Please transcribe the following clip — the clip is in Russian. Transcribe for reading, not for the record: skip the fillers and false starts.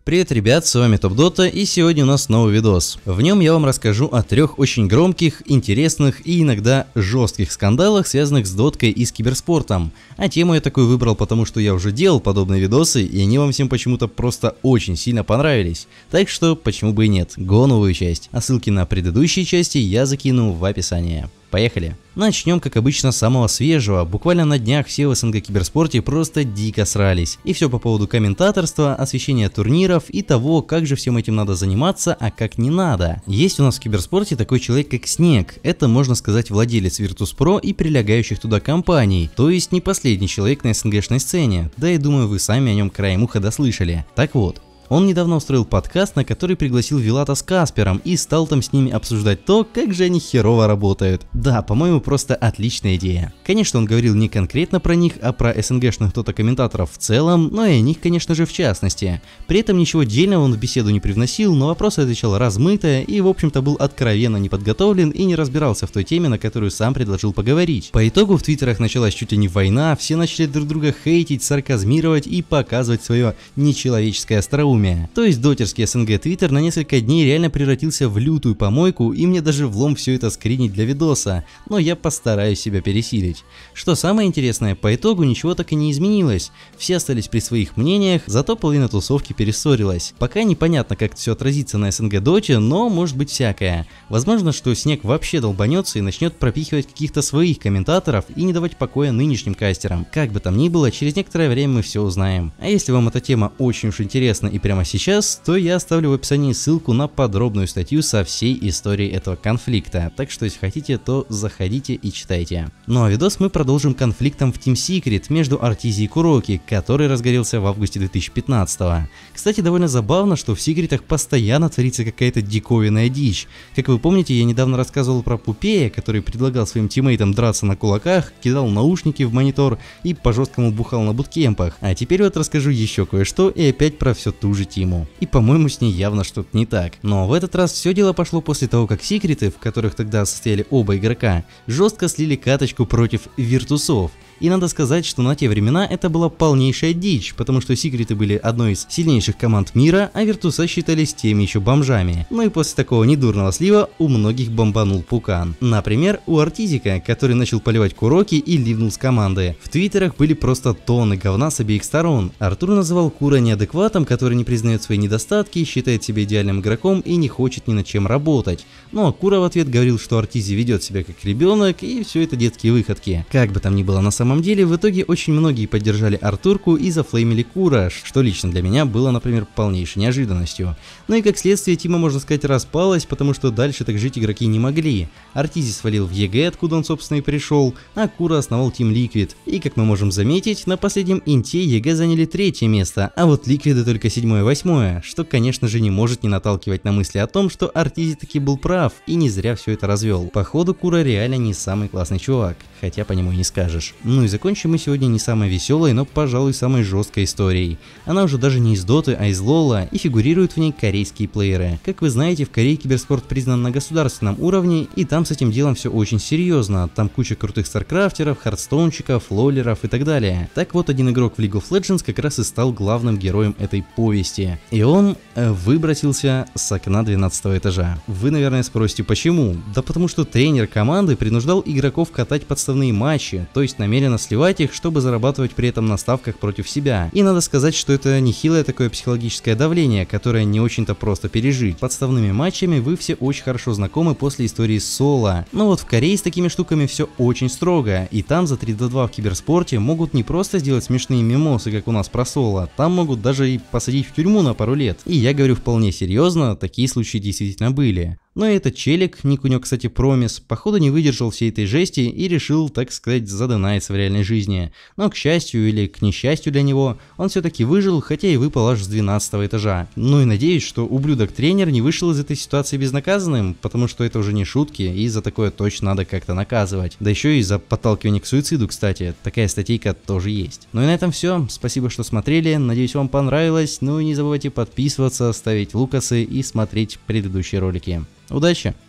Привет, ребят, с вами Топ Дота, и сегодня у нас новый видос. В нем я вам расскажу о 3 очень громких, интересных и иногда жестких скандалах, связанных с доткой и с киберспортом. А тему я такую выбрал, потому что я уже делал подобные видосы, и они вам всем почему-то просто очень сильно понравились. Так что, почему бы и нет, го новую часть. А ссылки на предыдущие части я закину в описании. Поехали! Начнем, как обычно, с самого свежего. Буквально на днях все в СНГ киберспорте просто дико срались. И все по поводу комментаторства, освещения турниров и того, как же всем этим надо заниматься, а как не надо. Есть у нас в киберспорте такой человек, как Снег. Это, можно сказать, владелец Virtus.pro и прилегающих туда компаний. То есть не последний человек на СНГшной сцене. Да и думаю, вы сами о нем краем уха дослышали. Так вот. Он недавно устроил подкаст, на который пригласил Вилата с Каспером и стал там с ними обсуждать то, как же они херово работают. Да, по-моему, просто отличная идея. Конечно, он говорил не конкретно про них, а про СНГшных комментаторов в целом, но и о них, конечно же, в частности. При этом ничего дельного он в беседу не привносил, но вопросы отвечал размыто и, в общем-то, был откровенно неподготовлен и не разбирался в той теме, на которую сам предложил поговорить. По итогу в твиттерах началась чуть ли не война, все начали друг друга хейтить, сарказмировать и показывать свое нечеловеческое остроумие. То есть дотерский СНГ Твиттер на несколько дней реально превратился в лютую помойку, и мне даже влом все это скринить для видоса, но я постараюсь себя пересилить. Что самое интересное, по итогу ничего так и не изменилось, все остались при своих мнениях, зато половина тусовки перессорилась. Пока непонятно, как все отразится на СНГ Доте, но может быть всякое. Возможно, что Снег вообще долбанется и начнет пропихивать каких-то своих комментаторов и не давать покоя нынешним кастерам. Как бы там ни было, через некоторое время мы все узнаем. А если вам эта тема очень уж интересна и прямо сейчас, то я оставлю в описании ссылку на подробную статью со всей историей этого конфликта, так что если хотите, то заходите и читайте. Ну а видос мы продолжим конфликтом в Team Secret между Артизи и Куроки, который разгорелся в августе 2015 -го. Кстати, довольно забавно, что в секретах постоянно творится какая-то диковинная дичь. Как вы помните, я недавно рассказывал про Пупея, который предлагал своим тиммейтам драться на кулаках, кидал наушники в монитор и по-жесткому бухал на буткемпах. А теперь вот расскажу еще кое-что и опять про все ту же Тиму. И по-моему с ней явно что-то не так. Но в этот раз все дело пошло после того, как секреты, в которых тогда состояли оба игрока, жестко слили каточку против Виртусов. И надо сказать, что на те времена это была полнейшая дичь, потому что секреты были одной из сильнейших команд мира, а Виртуса считались теми еще бомжами. Ну и после такого недурного слива у многих бомбанул пукан. Например, у Артизика, который начал поливать Куроки и ливнул с команды. В твиттерах были просто тонны говна с обеих сторон. Артур называл Кура неадекватом, который не признает свои недостатки, считает себя идеальным игроком и не хочет ни над чем работать. Ну а Кура в ответ говорил, что Артизи ведет себя как ребенок, и все это детские выходки. Как бы там ни было на самом деле, в итоге очень многие поддержали Артурку и зафлеймили Кура, что лично для меня было, например, полнейшей неожиданностью. Ну и как следствие, Тима, можно сказать, распалась, потому что дальше так жить игроки не могли. Артизи свалил в ЕГЭ, откуда он, собственно, и пришел, а Кура основал Team Liquid. И, как мы можем заметить, на последнем инте ЕГЭ заняли 3-е место, а вот Liquid только 7-е и 8-е, что, конечно же, не может не наталкивать на мысли о том, что Артизи таки был прав и не зря все это развел. Походу, Кура реально не самый классный чувак, хотя по нему и не скажешь. Ну и закончим мы сегодня не самой веселой, но, пожалуй, самой жесткой историей. Она уже даже не из Доты, а из Лола, и фигурируют в ней корейские плееры. Как вы знаете, в Корее киберспорт признан на государственном уровне, и там с этим делом все очень серьезно. Там куча крутых старкрафтеров, хардстоунчиков, лолеров и так далее. Так вот, один игрок в League of Legends как раз и стал главным героем этой повести. И он выбросился с окна 12-го этажа. Вы, наверное, спросите, почему? Да потому что тренер команды принуждал игроков катать подставные матчи, то есть намеренно сливать их, чтобы зарабатывать при этом на ставках против себя. И надо сказать, что это нехилое такое психологическое давление, которое не очень-то просто пережить. Подставными матчами вы все очень хорошо знакомы после истории с Соло. Но вот в Корее с такими штуками все очень строго, и там за 3-2 в киберспорте могут не просто сделать смешные мемосы, как у нас про Соло, там могут даже и посадить в тюрьму на пару лет. И я говорю вполне серьезно, такие случаи действительно были. Но этот челик, ник у него, кстати, Промис, походу не выдержал всей этой жести и решил, так сказать, задонайться в реальной жизни. Но к счастью или к несчастью для него, он все-таки выжил, хотя и выпал аж с 12-го этажа. Ну и надеюсь, что ублюдок-тренер не вышел из этой ситуации безнаказанным, потому что это уже не шутки, и за такое точно надо как-то наказывать. Да еще и за подталкивание к суициду, кстати, такая статейка тоже есть. Ну и на этом все, спасибо, что смотрели, надеюсь, вам понравилось, ну и не забывайте подписываться, ставить лукасы и смотреть предыдущие ролики. Удачи!